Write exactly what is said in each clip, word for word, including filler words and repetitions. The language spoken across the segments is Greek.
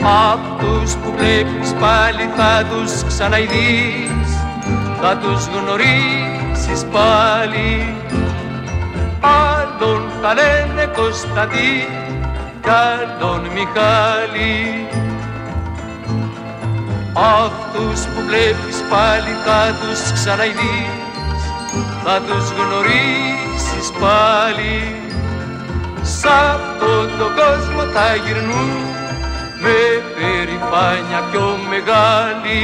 Αυτούς που βλέπεις πάλι θα τους ξαναειδείς, θα τους γνωρίσεις πάλι. Άλλον θα λένε Κωνσταντή κι άλλον Μιχάλη. Αυτούς που βλέπεις πάλι θα τους ξαναειδείς, θα τους γνωρίσεις πάλι. Σ' αυτόν τον κόσμο θα γυρνούν με περηφάνεια πιο μεγάλη.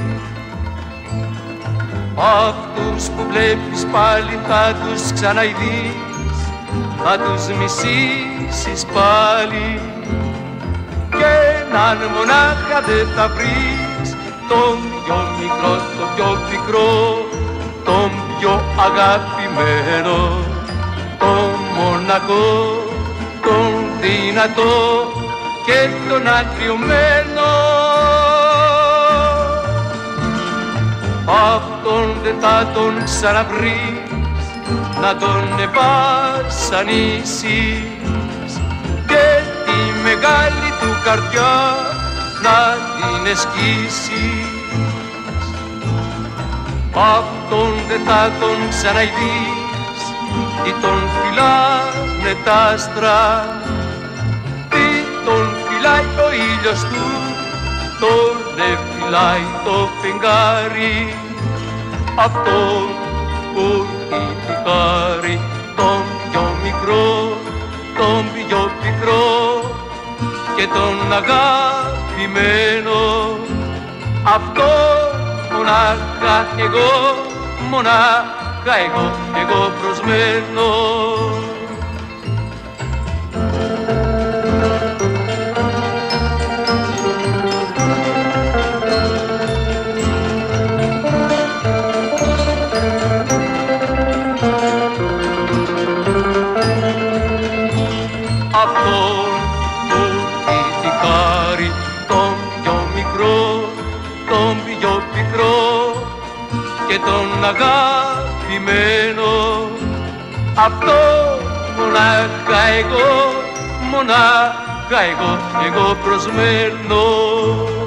Αυτούς που βλέπεις πάλι θα τους ξαναειδείς, θα τους μισήσεις πάλι. Κι έναν μονάχα δεν θα βρεις, τον πιο μικρό, τον πιο πικρό, τον πιο αγαπημένο, τον μοναχό, τον δυνατό και τον αγριωμένο. Αυτόν δεν θα τον ξαναβρεις, να τον βασανίσεις και τη μεγάλη του καρδιά να την εσκίσεις. Αυτόν δεν θα τον ξαναειδείς, τι τον φυλάνε τα άστρα, τι τον φυλάει ο ήλιος του, τον δεν φυλάει το φεγγάρι. Αυτόν που έχει χάρη, τον πιο μικρό, τον πιο πικρό και τον αγαπημένο. Αυτό μονάχα εγώ, μονάχα εγώ, εγώ προσμένω. Αυτόν που έχει χάρη, τον πιο μικρό, τον πιο πικρό και τον αγαπημένο. Αυτό μονάχα εγώ, μονάχα εγώ, εγώ προσμένω.